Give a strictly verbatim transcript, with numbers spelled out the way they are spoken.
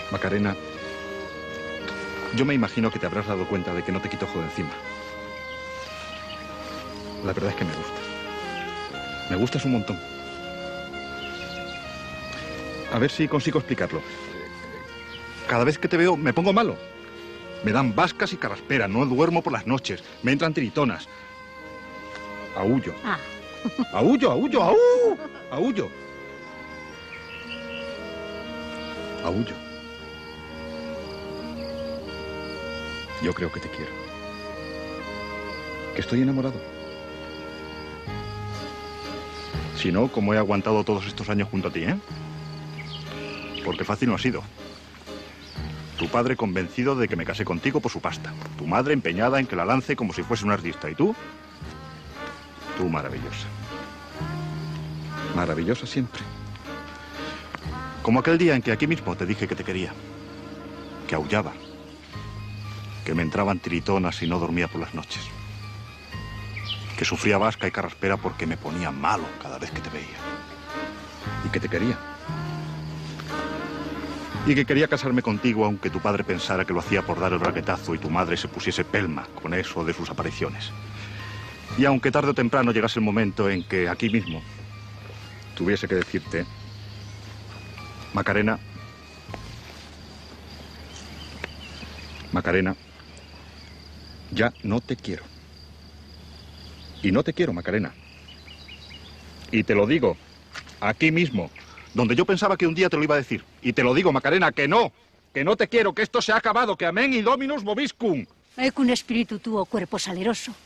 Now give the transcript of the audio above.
Macarena, yo me imagino que te habrás dado cuenta de que no te quito ojo de encima. La verdad es que me gustas. Me gustas un montón. A ver si consigo explicarlo. Cada vez que te veo me pongo malo. Me dan bascas y carraspera, no duermo por las noches, me entran tiritonas. Aullo. Ah. Aullo, aullo, aú, aullo. Aullo. Yo creo que te quiero. Que estoy enamorado. Si no, ¿cómo he aguantado todos estos años junto a ti, eh? Porque fácil no ha sido. Tu padre convencido de que me casé contigo por su pasta. Tu madre empeñada en que la lance como si fuese un artista. ¿Y tú? Tú maravillosa. Maravillosa siempre. Como aquel día en que aquí mismo te dije que te quería. Que aullaba. Que me entraban tiritonas y no dormía por las noches. Que sufría basca y carraspera porque me ponía malo cada vez que te veía. Y que te quería. Y que quería casarme contigo aunque tu padre pensara que lo hacía por dar el raquetazo y tu madre se pusiese pelma con eso de sus apariciones. Y aunque tarde o temprano llegase el momento en que aquí mismo tuviese que decirte, Macarena, Macarena, ya no te quiero. Y no te quiero, Macarena. Y te lo digo, aquí mismo, donde yo pensaba que un día te lo iba a decir. Y te lo digo, Macarena, que no, que no te quiero, que esto se ha acabado, que amén y dominus vobiscum. Ecun espíritu tuo, cuerpo saleroso.